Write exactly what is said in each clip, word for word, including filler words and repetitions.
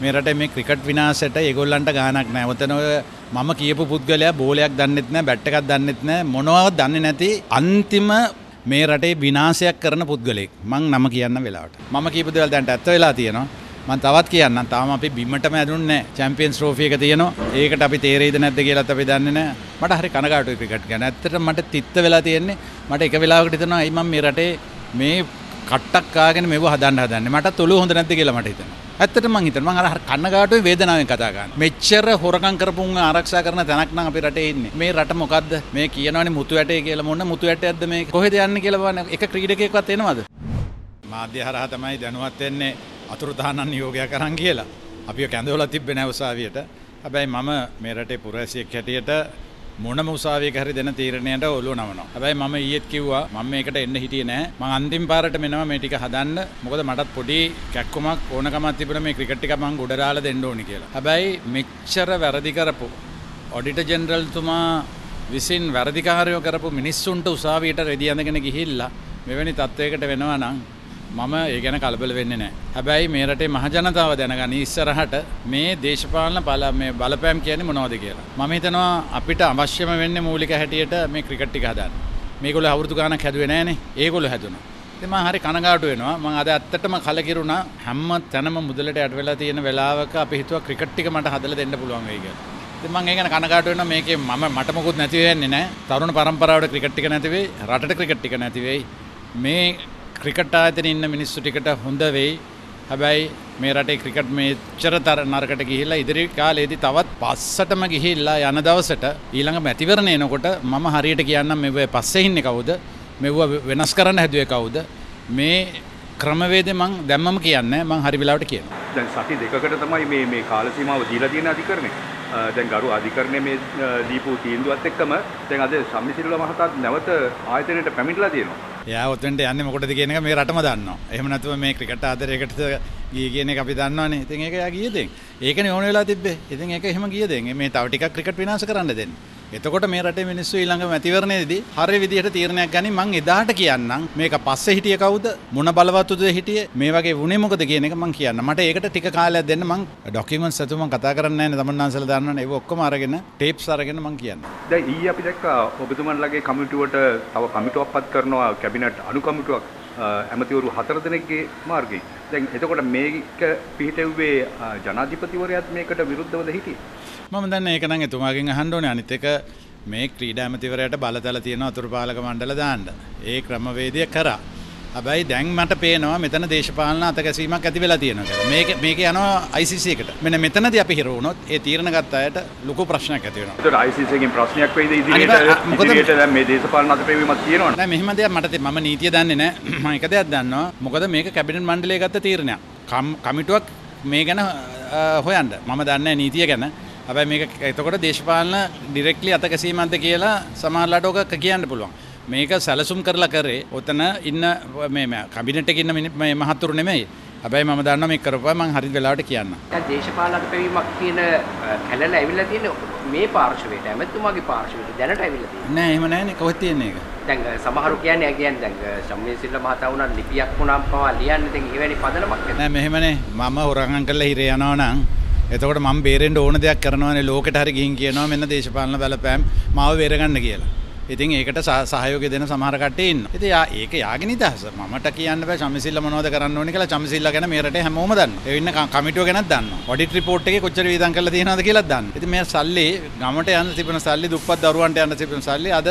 මේ රටේ මේ ක්‍රිකට් විනාශයට ඒගොල්ලන්ට ගාණක් නැහැ. ඔතන ඔය මම කියපු පුද්ගලයා බෝලයක් දන්නෙත් නැහැ, බැට් එකක් දන්නෙත් නැහැ, මොනවවත් දන්නේ නැති අන්තිම මේ රටේ විනාශයක් කරන පුද්ගලෙක්. මං නම කියන්න වෙලාවට. මම කියපු දේවල් දැන් ඇත්ත වෙලා තියෙනවා. මම තවත් කියන්නම්. තාම අපි බිම්මටම ඇදුන්නේ නැහැ. චැම්පියන්ස් ට්‍රෝෆි එක තියෙනවා. ඒකට අපි තේරෙයිද නැද්ද කියලාත් අපි දන්නේ නැහැ. මට හරි කනගාටුයි ක්‍රිකට් ගැන. ඇත්තටම මට තිත්ත වෙලා තියෙන්නේ. මට එක වෙලාවකට හිතෙනවා අයි මම මේ රටේ මේ කට්ටක් කාගෙන මෙව හදන්න හදන්නේ. මටත් ඔළුව හොඳ නැද්ද කියලා මට හිතෙනවා. ඇත්තටම මං හිතනවා මං අර කනගාටුයි වේදනාවෙන් කතා කරන්නේ. මෙච්චර හොරකම් කරපුන් ආරක්ෂා කරන තැනක් නම් අපි රටේ ඉන්නේ. මේ රට මොකද්ද? මේ කියනවනේ මුතු ඇටේ කියලා මොන මුතු ඇටයක්ද මේක? කොහෙද යන්නේ කියලා බලන්න. එක ක්‍රීඩකයෙක්වත් එනවද? මාධ්‍ය හරහා තමයි දැනුවත් වෙන්නේ අතුරුදහන් නියෝගයක් අරන් කියලා. අපිව කැඳවලා තිබ්බේ නැහැ උසාවියට. හැබැයි මම මේ රටේ පුරවැසියෙක් හැටියට මොනම උසාවියක හරි දෙන තීරණයට ඔළුව නමනවා. හැබැයි මම ඊයේත් කිව්වා මම මේකට එන්න හිටියේ නැහැ. මම අන්තිම පාරට මෙනවා මේ ටික හදන්න. මොකද මටත් පොඩි කැක්කමක් ඕනකමක් තිබුණා මේ ක්‍රිකට් ටික මම ගොඩ දාලා දෙන්න ඕනි කියලා. හැබැයි මෙච්චර වැරදි කරපු ඔඩිටර් ජෙනරල් තුමා විසින් වැරදිකාරයෝ කරපු මිනිස්සුන්ට උසාවියට රෙදි අඳගෙන ගිහිල්ලා මෙවැනි තත්වයකට වෙනවා නම් මම ඒ ගැන කලබල වෙන්නේ නැහැ. හැබැයි මේ රටේ මහ ජනතාව දැනගනි ඉස්සරහට මේ දේශපාලන බල මේ බලපෑම් කියන්නේ මොනවද කියලා. මම හිතනවා අපිට අවශ්‍යම වෙන්නේ මූලික හැටියට මේ ක්‍රිකට් ටික හදන්න. මේගොල්ලෝ අවුරුදු ගාණක් හැදුවේ නැහනේ. ඒගොල්ලෝ හැදුනා. ඉතින් මම හරි කනගාටු වෙනවා. මම අද ඇත්තටම කලකිරුණා. හැම තැනම මුදලට යට වෙලා තියෙන වෙලාවක අපි හිතුවා ක්‍රිකට් ටික මට හදලා දෙන්න පුළුවන් වෙයි කියලා. ඉතින් මම ඒ ගැන කනගාටු වෙනවා. මේකේ මම මට මොකුත් නැති වෙන්නේ නැහැ. තරුණ පරම්පරාවට ක්‍රිකට් ටික නැති වෙයි. රටට ක්‍රිකට් ටික නැති වෙයි. මේ ක්‍රිකට් ආයතනයේ ඉන්න මිනිස්සු ටිකට හොඳ වෙයි. හැබැයි මේ රටේ ක්‍රිකට් මෙච්චර නරකට ගිහිල්ලා ඉදිරි කාලේදී තවත් පස්සටම ගිහිල්ලා යන දවසට ඊළඟ මැතිවරණ එනකොට මම හරියට කියන්නම් මෙව පස්සේ ඉන්නේ කවුද? මෙව වෙනස් කරන්න හැදුවේ කවුද? මේ ක්‍රමවේදේ මං දැම්මම කියන්නේ මං හරි වෙලාවට කියනවා. දැන් සති දෙකකට තමයි මේ මේ කාල සීමාව දීලා තියෙන අධිකරණය. දැන් ගරු අධිකරණයේ මේ දීපු තීන්දුවත් එක්කම දැන් අද සම්මිසිල්ල මහතා නැවත ආයතනයට පැමිණලා තියෙනවා. එයා ඔතෙන්ට යන්නේ මොකටද කියන එක මේ රටම දන්නවා. එහෙම නැතුව මේ ක්‍රිකට් ආදරයකට ගියේ කියන එක අපි දන්නවනේ. ඉතින් ඒක එයා ගියේ දෙන්. ඒකනේ ඕන වෙලා තිබ්බේ. ඉතින් ඒක එහෙම ගියේ දෙන්. මේ තව ටිකක් ක්‍රිකට් විනාශ කරන්න දෙන්න. එතකොට මේ රටේ මිනිස්සු ඊළඟ මැතිවරණයේදී හරිය විදිහට තීරණයක් ගනි. මං එදාට කියන්නම් මේක පස්සේ හිටිය කවුද? මොන බලවත්තුද හිටියේ? මේ වගේ වුණේ මොකද කියන එක මං කියන්න. මට ඒකට ටික කාලයක් දෙන්න. මං ඩොකියුමන්ට්ස් අතු මං කතා කරන්නේ නැහැ නේ. තමන්නාන්සලා දන්නවනේ. ඒක ඔක්කොම අරගෙන ටේප්ස් අරගෙන මං කියන්න. දැන් ඊයේ අපි දැක්කා ඔබතුමන්ලගේ කමිටුවට තව කමිටුවක් පත් කරනවා කැබිනට් අනු කමිටුවක් ඇමතිවරු හතර දෙනෙක්ගේ මාර්ගයෙන්. දැන් එතකොට මේක පිහිටෙව්වේ ජනාධිපතිවරයාත් මේකට විරුද්ධවද හිටියේ? මම දන්නේ ඒක නම් එතුමාගෙන් අහන්න ඕනේ. අනිත් එක මේ ක්‍රීඩා ඇමතිවරයාට බලතල තියෙන අතුරුපාලක මණ්ඩල දාන්න. ඒ ක්‍රමවේදය කරා. හැබැයි දැන් මට පේනවා මෙතන දේශපාලන අතකැසීමක් ඇති වෙලා තියෙනවා කියලා. මේක මේක යනවා I C C එකට. මෙන්න මෙතනදී අපි හිර වුණොත් ඒ තීරණ ගත්ත අයට ලොකු ප්‍රශ්නයක් ඇති වෙනවා. ඒතර I C C එකෙන් ප්‍රශ්නයක් වෙයිද ඉදිරියට? ඉදිරියට දැන් මේ දේශපාලන අතපෙවීමක් තියෙනවනේ. නෑ මෙහෙම දෙයක් මට මම නීතිය දන්නේ නෑ. මම එක දෙයක් දන්නවා. මොකද මේක කැබිනට් මණ්ඩලය ගත්ත තීරණයක්. කමිටුවක් මේ ගැන හොයන්න. මම දන්නේ නීතිය ගැන. හැබැයි මේක එතකොට දේශපාලන ඩිරෙක්ට්ලි අතකැසීමක්ද කියලා සමහරලාට ඔක කියන්න පුළුවන්. මේක සැලසුම් කරලා කරේ ඔතන ඉන්න මේ කැබිනට් එකේ ඉන්න මේ මහතුරු නෙමෙයි. හැබැයි මම දන්නවා මේක කරපුවා මම හරි වෙලාවට කියන්න. දැන් දේශපාලන අතපෙවීමක් කියන කැලල ඇවිල්ලා තියෙන මේ පාර්ශවයට ඇමතුමාගේ පාර්ශවයට දැනට ඇවිල්ලා තියෙනවා. නෑ එහෙම නෑනේ කොහෙද තියෙන්නේ ඒක? දැන් සමහරු කියන්නේ කියන්නේ දැන් සම්මේසිල්ල මහතා වුණා ලිපියක් වුණාම පවා ලියන්නේ දැන් එවැනි පදනමක් නෑ මෙහෙමනේ මම හොරගම් කරලා හිරේ යනවා නම් එතකොට මම බේරෙන්න ඕන දෙයක් කරනවානේ ලෝකෙට හරි ගිහින් කියනවා මෙන්න දේශපාලන බලපෑම් මාව බේරගන්න කියලා. ඉතින් ඒකට සහයෝගය දෙන සමහර කට්ටිය ඉන්නවා. ඉතින් යා ඒක යාගේ නිදහස. මමට කියන්න බෑ සම්මිසිල්ල මොනවද කරන්න ඕනේ කියලා. සම්මිසිල්ල ගැන මේ රටේ හැමෝම දන්නවා. ඒ ඉන්න කමිටුව ගැනත් දන්නවා. ඔඩිට් රිපෝට් එකේ කොච්චර වියදම් කරලා තියෙනවද කියලාත් දන්නවා. ඉතින් මේ සල්ලි ගමට යන්න තිබෙන සල්ලි දුප්පත් දරුවන්ට යන්න තිබෙන සල්ලි අද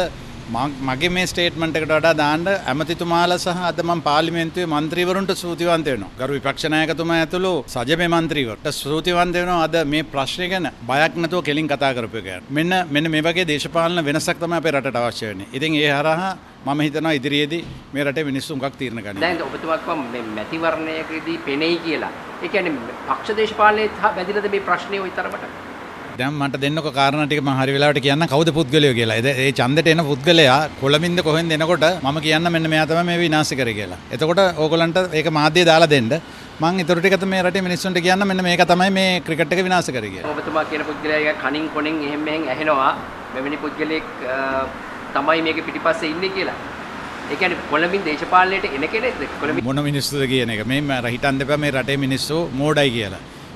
මගේ මේ ස්ටේට්මන්ට් එකට වඩා දාන්න ඇමතිතුමාලා සහ අද මම පාර්ලිමේන්තුවේ മന്ത്രിවරුන්ට ස්තුතිවන්ත වෙනවා. ගරු විපක්ෂ ናයකතුමා ඇතුළු සජමේ മന്ത്രിවරුන්ට ස්තුතිවන්ත වෙනවා අද මේ ප්‍රශ්නේ ගැන බයක් නැතුව කෙලින් කතා කරපු එක. මෙන්න මෙන්න මේ වගේ දේශපාලන වෙනසක් තමයි අපේ රටට අවශ්‍ය වෙන්නේ. ඉතින් ඒ හරහා මම හිතනවා ඉදිරියේදී මේ රටේ මිනිස්සු උගක් තීරණ ගන්නවා. දැන් ඔබතුමාත් කොහොම මේ මැතිවරණයකදී පෙනෙයි කියලා. ඒ කියන්නේ පක්ෂ දේශපාලනයේත් බැඳිලාද මේ ප්‍රශ්නේ ওই තරමට? දැන් මට දෙන්නකො කාරණා ටික මම හරි වෙලාවට කියන්න කවුද පුද්ගලයෝ කියලා. ඒ ඡන්දෙට එන පුද්ගලයා කොළඹින්ද කොහෙන්ද එනකොට මම කියන්න මෙන්න මෙයා තමයි මේ විනාශ කරේ කියලා. එතකොට ඕගොල්ලන්ට ඒක මාධ්‍යය දාලා දෙන්න. මම ඊටු ටිකත් මේ රටේ මිනිස්සුන්ට කියන්න මෙන්න මේක තමයි මේ ක්‍රිකට් එක විනාශ කරේ කියලා. ඔබතුමා කියන පුද්ගලයා කණින් කොණෙන් එහෙම මෙහෙන් ඇහෙනවා මෙවැනි පුද්ගලෙක් තමයි මේක පිටිපස්සේ ඉන්නේ කියලා. ඒ කියන්නේ කොළඹින් දේශපාලනයට එන කෙනෙක්ද? කොළඹ මොන මිනිස්සුද කියන එක. මේ හිතන්න දෙපා මේ රටේ මිනිස්සු මෝඩයි කියලා.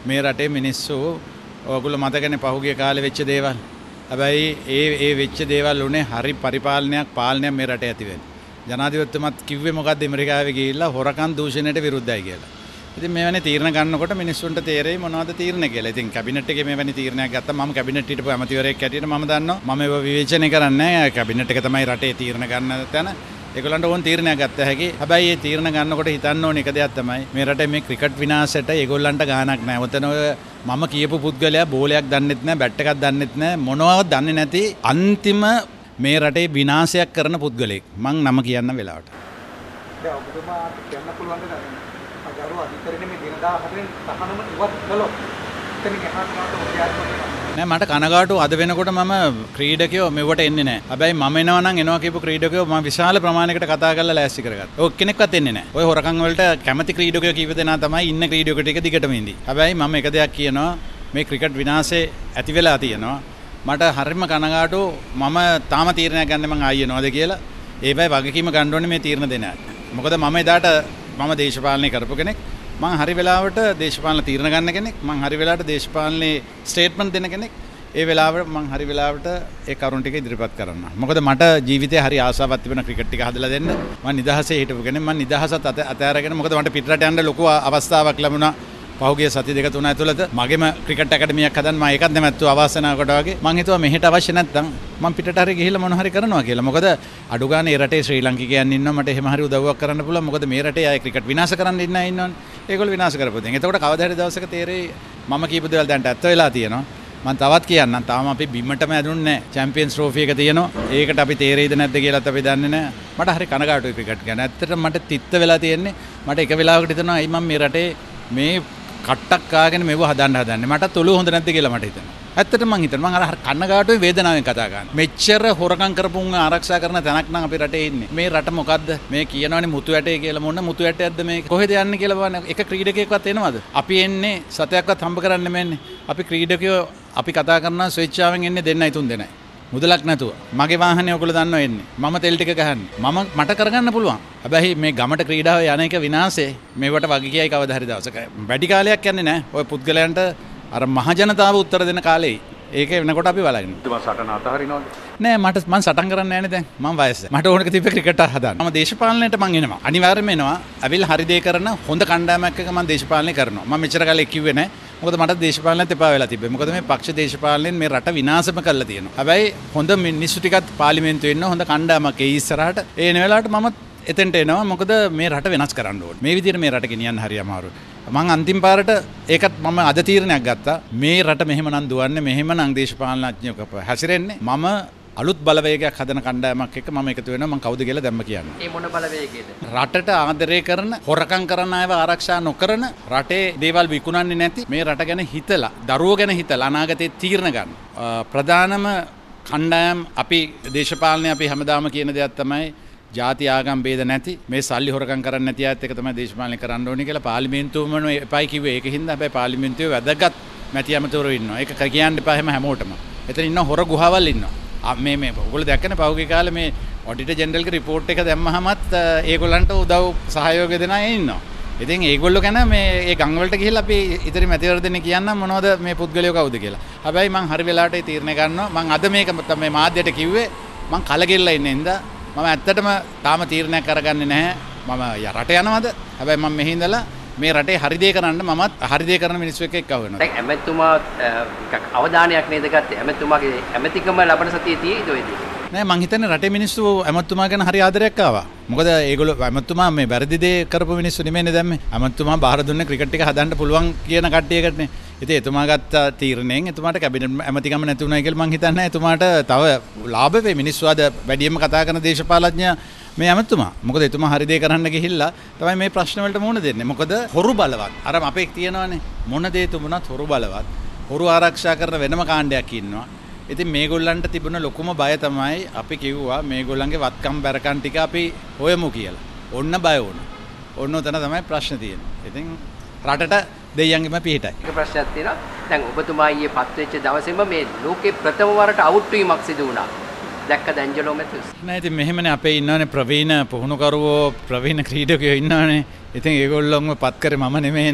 මේ රටේ මිනිස්සු ඔයගොල්ලෝ මතකනේ පහුගිය කාලේ වෙච්ච දේවල්. හැබැයි ඒ ඒ වෙච්ච දේවල් උනේ හරි පරිපාලනයක් පාලනයක් මේ රටේ ඇති වෙන්නේ. ජනාධිපතිතුමත් කිව්වේ මොකද්ද ඇමරිකාවේ ගිහිල්ලා හොරකම් දූෂණයට විරුද්ධයි කියලා. ඉතින් මේවනේ තීරණ ගන්නකොට මිනිස්සුන්ට තේරෙයි මොනවද තීරණ කියලා. ඉතින් කැබිනට් එකේ මේවනේ තීරණයක් ගත්තා. මම කැබිනට් හිටපු ඇමතිවරයෙක් හැටියට මම දන්නවා. මම ඒව විවේචනය කරන්නේ නැහැ. කැබිනට් එක තමයි රටේ තීරණ ගන්න තැන. ඒගොල්ලන්ට ඕන තීරණයක් ගත්ත හැකි. හැබැයි මේ තීරණ ගන්නකොට හිතන්න ඕන එක දෙයක් තමයි මේ රටේ මේ ක්‍රිකට් විනාශයට ඒගොල්ලන්ට ගාණක් නැහැ. ඔතන ඔය මම කියපු පුද්ගලයා බෝලයක් දන්නෙත් නැහැ, බැට් එකක් දන්නෙත් නැහැ, මොනවවත් දන්නේ නැති අන්තිම මේ රටේ විනාශයක් කරන පුද්ගලෙක්. මං නම කියන්න වෙලාවට. දැන් ඔබතුමාට කියන්න පුළුවන් නේද? අජාරු අධිකරණයේ මේ දින දහහතරෙන් තහනම ඉවත් කළොත් එතනින් එහාට යනකොට ඔයාට නෑ මට කනගාටු අද වෙනකොට මම ක්‍රීඩකයෝ මෙවට එන්නේ නෑ. හැබැයි මම එනවා නම් එනවා කියපු ක්‍රීඩකයෝ මම විශාල ප්‍රමාණයකට කතා කරලා ලෑස්ති කරගත්තා. ඔය කෙනෙක්වත් එන්නේ නෑ. ඔය හොරකම් වලට කැමති ක්‍රීඩකයෝ කීප දෙනා තමයි ඉන්න ක්‍රීඩකයෝ ටික දිගටම ඉඳි. හැබැයි මම එක දෙයක් කියනවා මේ ක්‍රිකට් විනාශේ ඇති වෙලා තියෙනවා. මට හරිම කනගාටු මම තාම තීරණයක් ගන්න මං ආයෙ යනවාද කියලා. ඒවයි වගකීම ගන්න ඕනේ මේ තීරණ දෙන්න. මොකද මම එදාට මම දේශපාලනය කරපු කෙනෙක්. මං හරි වෙලාවට දේශපාලන තීරණ ගන්න කෙනෙක්. මං හරි වෙලාවට දේශපාලනේ ස්ටේට්මන්ට් දෙන කෙනෙක්. ඒ වෙලාවට මං හරි වෙලාවට ඒ කරුණ ටික ඉදිරිපත් කරනවා. මොකද මට ජීවිතේ හරි ආසාවක් තිබෙන ක්‍රිකට් ටික හදලා දෙන්න. මං නිදහසේ හිටපු කෙනෙක්. මං නිදහසත් අතෑරගෙන මොකද මට පිටරට යන්න ලොකු අවස්ථාවක් ලැබුණා. පහුගිය සති දෙක තුන ඇතුළත මගේම ක්‍රිකට් ඇකඩමියක් හදන්න මම ඒකත් නැමැත්තු අවාසනාවකට වගේ මං හිතුවා මෙහෙට අවශ්‍ය නැත්නම් මං පිටට හරි ගිහිල්ලා මොන හරි කරනවා කියලා. මොකද අඩු ගානේ ඒ රටේ ශ්‍රී ලංකිකයන් ඉන්නවා මට එහෙම හරි උදව්වක් කරන්න පුළුවන්. මොකද මේ රටේ අය ක්‍රිකට් විනාශ කරන්න ඉන්න අය ඉන්නවනේ. ඒගොල්ලෝ විනාශ කරපොත්. එතකොට කවදා හරි දවසක තේරෙයි මම කියපු දේවල් දැන්ට ඇත්ත වෙලා තියෙනවා. මම තවත් කියන්නම් තාම අපි බිම්මටම ඇදුන්නේ නැහැ. චැම්පියන්ස් ට්‍රෝෆි එක තියෙනවා. ඒකට අපි තේරෙයිද නැද්ද කියලාත් අපි දන්නේ නැහැ. මට හරි කනගාටුයි ක්‍රිකට් ගැන. ඇත්තටම මට තිත්ත වෙලා තියෙන්නේ. මට එක වෙලාවකට හිතෙනවා අයි මම මේ රටේ මේ කට්ටක් කාගෙන මෙව හදන්න හදන්නේ. මටත් ඔළුව හොඳ නැද්ද කියලා මට හිතෙනවා. ඇත්තටම මං හිතනවා මං අර කන්නගාටුවේ වේදනාවෙන් කතා කරන්නේ. මෙච්චර හොරකම් කරපුන් ආරක්ෂා කරන තැනක් නම් අපේ රටේ ඉන්නේ. මේ රට මොකද්ද? මේ කියනවනේ මුතු ඇටේ කියලා. මොන මුතු ඇටයක්ද මේ? කොහෙද යන්නේ කියලා බලන්න. එක ක්‍රීඩකයෙක්වත් එනවද? අපි එන්නේ සතයක්වත් හම්බ කරන්න නෙමෙන්නේ. අපි ක්‍රීඩකයෝ අපි කතා කරනවා ස්වේච්ඡාවෙන් එන්නේ දෙන්නයි තුන් දෙනයි. මුදලක් නැතුව. මගේ වාහනේ ඔයගොල්ලෝ දන්නව එන්නේ. මම තෙල් ටික ගහන්නේ. මම මට කරගන්න පුළුවන්. හැබැයි මේ ගමට ක්‍රීඩාව යන එක විනාශේ. මේවට වගේ කියයි කවදා හරි දවසක. වැඩි කාලයක් යන්නේ නැහැ. ඔය පුද්ගලයන්ට අර මහ ජනතාව උත්තර දෙන කාලේ. ඒක වෙනකොට අපි බලන්නේ. මම සටන අතහරිනවද? නෑ මට මං සටන් කරන්නේ නැහැනේ දැන්. මං වයස. මට ඕනක තිබ්බ ක්‍රිකට් හදන්න. මම දේශපාලනයට මං එනවා. අනිවාර්යයෙන්ම එනවා. ඇවිල්ලා හරි දේ කරන හොඳ කණ්ඩායමක් එක මං දේශපාලනය කරනවා. මම මෙච්චර කාලෙක කිව්වේ නෑ. මොකද මට දේශපාලනයත් එපා වෙලා තිබ්බේ. මොකද මේ පක්ෂ දේශපාලනයෙන් මේ රට විනාශම කරලා තියෙනවා. හැබැයි හොඳ මිනිස්සු ටිකත් පාර්ලිමේන්තුවේ ඉන්න හොඳ කණ්ඩායමක් ඒ ඉස්සරහට ඒ එන වෙලාවට මම එතෙන්ට එනවා. මොකද මේ රට වෙනස් කරන්න ඕනේ. මේ විදිහට මේ රට ගෙනියන්න හරි අමාරුයි. මං අන්තිම පාරට ඒකත් මම අද තීරණයක් ගත්තා. මේ රට මෙහෙම නම් දුවන්නේ මෙහෙම නම් දේශපාලනඥයෝ හැසිරෙන්නේ. මම අලුත් බලවේගයක් හදන කණ්ඩායමක් එක්ක මම එකතු වෙනවා. මං කවුද කියලා දැම්ම කියන්නේ. ඒ මොන බලවේගයද? රටට ආදරය කරන, හොරකම් කරන අයව ආරක්ෂා නොකරන, රටේ දේවල් විකුණන්නේ නැති, මේ රට ගැන හිතලා, දරුවෝ ගැන හිතලා අනාගතේ තීරණ ගන්න. ප්‍රධානම කණ්ඩායම් අපි දේශපාලනය අපි හැමදාම කියන දෙයක් තමයි ජාති ආගම් ભેද නැති මේ සල්ලි හොරකම් කරන්නේ නැති අයත් එක තමයි දේශපාලනය කරන්න ඕනේ කියලා පාර්ලිමේන්තුවම එපයි කිව්වේ. ඒකින්ද හැබැයි පාර්ලිමේන්තුවේ වැදගත් මැති ඇමතිවරු ඉන්නවා. ඒක කියන්න එපා හැම හැමෝටම. එතන ඉන්න හොර ගුහාවල් ඉන්නවා. මේ මේ ඔයගොල්ලෝ දැක්කනේ පහුගිය කාලේ මේ ඔඩිටර් ජෙනරල්ගේ රිපෝට් එක දැම්මහමත් ඒගොල්ලන්ට උදව් සහයෝගය දෙන අය ඉන්නවා. ඉතින් ඒගොල්ලෝ ගැන මේ ඒ ගම් වලට ගිහිල්ලා අපි ඉතිරි මැතිවරණය කියන්නම් මොනවද මේ පුද්ගලයෝ කවුද කියලා. හැබැයි මං හරි වෙලාවට ඒ තීරණය ගන්නවා. මං අද මේක මේ මාධ්‍යයට කිව්වේ මං කලගෙල්ලා ඉන්නේ ඉඳා මම ඇත්තටම තාම තීරණයක් කරගන්නේ නැහැ. මම රට යනවාද? හැබැයි මම මෙහි ඉඳලා මේ රටේ හරි දේ කරන්න මමත් හරි දේ කරන මිනිස්සු එක්ක එක්ව වෙනවා. දැන් ඇමතුමා ටිකක් අවධානයක් නේද ගත්තේ? ඇමතුමාගේ ඇමතිකම ලබන සතියේ තියෙයිද ඔය දේ? නෑ මං හිතන්නේ රටේ මිනිස්සු ඇමතුමා ගැන හරි ආදරයක් ආවා. මොකද ඒගොල්ලෝ ඇමතුමා මේ වැරදි දේ කරපු මිනිස්සු නෙමෙයිනේ දැම්මේ. ඇමතුමා බාර දුන්නේ ක්‍රිකට් එක හදන්න පුළුවන් කියන කට්ටියකටනේ. ඉතින් එතුමා ගත්ත තීරණයෙන් එතුමාට කැබිනට් ඇමතිකම නැති වුණා කියලා මං හිතන්නේ එතුමාට තව ලාභ වෙයි. මිනිස්සු අද වැඩියෙන්ම කතා කරන දේශපාලඥයා මේ ඇමතුමා. මොකද එතුමා හරි දේ කරන්න ගිහිල්ලා තමයි මේ ප්‍රශ්න වලට මුහුණ දෙන්නේ. මොකද හොරු බලවත්. අර අපේ තියෙනවානේ මොන දේ තුමුණත් හොරු බලවත්. හොරු ආරක්ෂා කරන වෙනම කාණ්ඩයක් ඉන්නවා. ඉතින් මේගොල්ලන්ට තිබුණ ලොකුම බය තමයි අපි කිව්වා මේගොල්ලන්ගේ වත්කම් බැරකම් ටික අපි හොයමු කියලා. ඔන්න බය වුණා. ඔන්න උතන තමයි ප්‍රශ්න තියෙන්නේ. ඉතින් රටට දෙයියන්ගෙම පිටයි. එක ප්‍රශ්නයක් තියෙනවා. දැන් ඔබතුමා ඊයේ පත් වෙච්ච දවසේම මේ ලෝකේ ප්‍රථම වරට අවුට් වීමක් සිදු වුණා. දැක්කද ඇන්ජලෝ මැතිව්ස්? නෑ ඉතින් මෙහෙමනේ අපේ ඉන්නවනේ ප්‍රවීණ පුහුණුකරුවෝ ප්‍රවීණ ක්‍රීඩකයෝ ඉන්නවනේ. ඉතින් ඒගොල්ලොන්ව පත් කරේ මම නෙමෙයිනේ.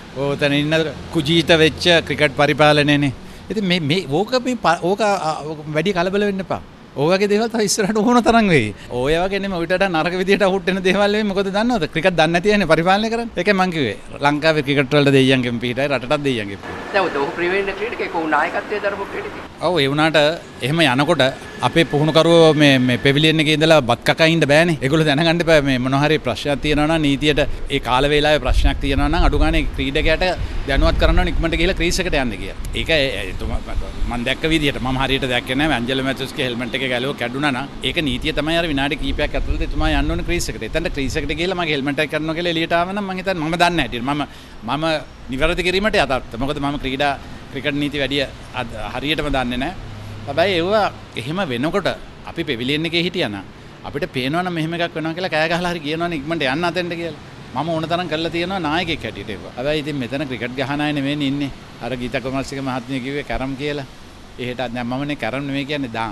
ඕතන ඉන්න කුජීත වෙච්ච ක්‍රිකට් පරිපාලනයනේ. ඉතින් මේ මේ ඕක මේ ඕක වැඩි කලබල වෙන්න එපා. ඕවගේ දේවල් තව ඉස්සරහට ඕන තරම් වෙයි. ඔය වගේ නෙමෙයි උඩට නරක විදියට අවුට් වෙන දේවල් වෙයි. මොකද දන්නවද? ක්‍රිකට් දන්නේ නැති අයනේ පරිපාලනය කරන්නේ. ඒකයි මං කිව්වේ. ලංකාවේ ක්‍රිකට් වලට දෙයියන්ගෙන් පිටයි රටටත් දෙයියන්ගෙන් පිටයි. දැන් ඔහු ප්‍රවීණ ක්‍රීඩකයෙක් වුණ නායකත්වයේ දරපු ක්‍රීඩකයෙක්. ඔව් ඒ වුණාට එහෙම යනකොට අපේ පුහුණුකරුවෝ මේ මේ පෙවිලියන් එකේ ඉඳලා බත් කකා ඉන්න බෑනේ. ඒගොල්ලෝ දැනගන්න එපා මේ මොන හරි ප්‍රශ්නයක් තියෙනවා නම් නීතියට ඒ කාල වේලාවේ ප්‍රශ්නයක් තියෙනවා නම් අඩු ගානේ ක්‍රීඩකයාට දැනුවත් කරන්න ඕන ඉක්මනට ගිහලා ක්‍රීස් එකට යන්න කියලා. ඒක මම දැක්ක විදියට මම හරියට දැක්කේ නැහැ. ඇන්ජලෝ මැතිව්ස්ගේ හෙල්මට් එක ගැලුව කැඩුනා නම් ඒක නීතිය තමයි අර විනාඩි කිහිපයක් ඇතුළත එතුමා යන්න ඕන ක්‍රීස් එකට. එතනට ක්‍රීස් එකට ගිහලා මගේ හෙල්මට් එක කරනවා කියලා එළියට ආව නම් මම හිතන්නේ මම දන්නේ නැහැ. මම මම නිවැරදි කිරීමට යථාර්ථ. මොකද මම ක්‍රීඩා ක්‍රිකට් නීති වැඩි හරියටම දන්නේ නැහැ. හැබැයි ඒවා එහෙම වෙනකොට අපි පෙවිලියන් එකේ හිටියා නම් අපිට පේනවනම් මෙහෙම එකක් වෙනවා කියලා කෑ ගහලා හරි කියනවනේ ඉක්මනට යන්න අතෙන්ට කියලා. මම ඕන තරම් කරලා තියෙනවා නායකයෙක් හැටියට ඒක. හැබැයි ඉතින් මෙතන ක්‍රිකට් ගහන අය නෙවෙයි ඉන්නේ. අර ගීතා කුමාරසිංහ මහත්මිය කිව්වේ කැරම් කියලා. එහෙට දැන් මමනේ කැරම් නෙවෙයි කියන්නේ දාන්.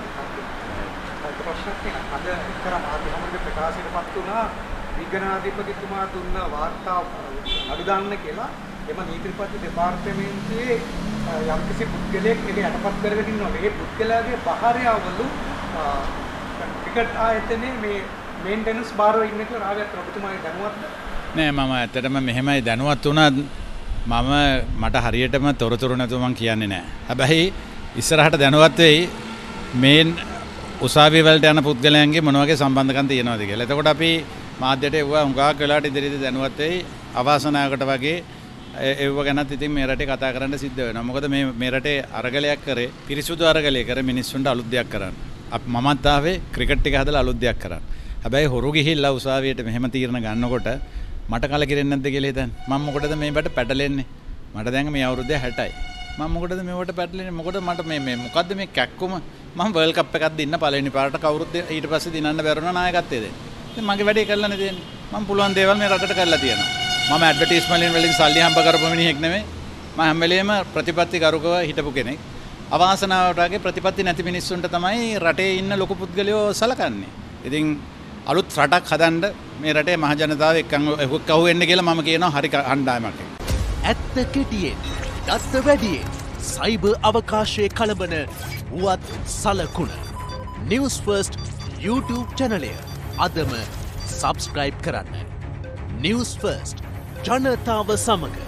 ප්‍රශ්නයක් තියෙනවා. අද එක්තරා මාධ්‍ය හමුවේ ප්‍රකාශයටපත් වුණා විගණාධිපතිතුමා දුන්න වාර්තා අඩු දාන්න කියලා. එම නීතිපති දෙපාර්තමේන්තුවේ යම්කිසි පුද්ගලයෙක් මේක යටපත් කරගෙන ඉන්නවා. මේ පුද්ගලයාගේ බහාරයවලු ක්‍රිකට් ආයතනයේ මේ මේන්ටෙනන්ස් බාරව ඉන්න කියලා රාගත් ඔබතුමාගේ දැනුවත්ද? නෑ මම ඇත්තටම මෙහෙමයි දැනුවත් වුණා. මම මට හරියටම තොරතුරු නැතුව මම කියන්නේ නෑ. හැබැයි ඉස්සරහට දැනුවත් වෙයි මේ උසාවිය වලට යන පුද්ගලයන්ගේ මොන වගේ සම්බන්ධකම් තියෙනවද කියලා. එතකොට අපි මාධ්‍යයට එවුවා හුඟක් වෙලාවට ඉදිරියේදී දැනුවත් වෙයි. අවාසනාවකට වගේ ඒව ගැනත් ඉතින් මේ රටේ කතා කරන්න සිද්ධ වෙනවා. මොකද මේ මේ රටේ අරගලයක් කරේ පිරිසුදු අරගලයක් කරේ මිනිස්සුන්ට අලුත් දෙයක් කරන්න. අප මමත් ආවේ ක්‍රිකට් එක හදලා අලුත් දෙයක් කරන්න. හැබැයි හොරු ගිහිල්ලා උසාවියට මෙහෙම තීරණ ගන්නකොට මට කලකිරෙන්නේ නැද්ද කියලා හිතන්න. මම මොකටද මේ බට පැටලෙන්නේ? මට දැන් මේ අවුරුද්දේ හැටයි. මම මොකටද මේවට පැටලෙන්නේ? මොකද මට මේ මේ මොකද්ද මේ කැක්කුම? මම වර්ල්ඩ් කප් එකක් දින්න පළවෙනි පාරට කවුරුත් ඊට පස්සේ දිනන්න බැරුණා නායකත්වයේ දෙන්න. ඉතින් මගේ වැඩේ කරලා නේ දෙන්නේ. මම පුළුවන් දේවල් මේ රටට කරලා තියෙනවා. මම ඇඩ්වර්ටයිස්මන්ට් වලින් සල්ලි හම්බ කරපු මිනිහෙක් නෙමෙයි. මම හැම වෙලේම ප්‍රතිපත්ති කරුකව හිටපු කෙනෙක්. අවාසනාවට වගේ ප්‍රතිපත්ති නැති මිනිස්සුන්ට තමයි රටේ ඉන්න ලොකු පුද්ගලයෝ සලකන්නේ. ඉතින් අලුත් රටක් හදන්න මේ රටේ මහ ජනතාව එක්කන් එක්කහුව වෙන්න කියලා මම කියනවා හරි හණ්ඩායමක්. ඇත්ත කෙටියෙන්, දත්ත වැඩියෙන්, සයිබර් අවකාශයේ කලබන වුවත් සලකුණ. Newsfirst YouTube චැනලය අදම සබ්ස්ක්‍රයිබ් කරන්න. Newsfirst ජනතාව සමග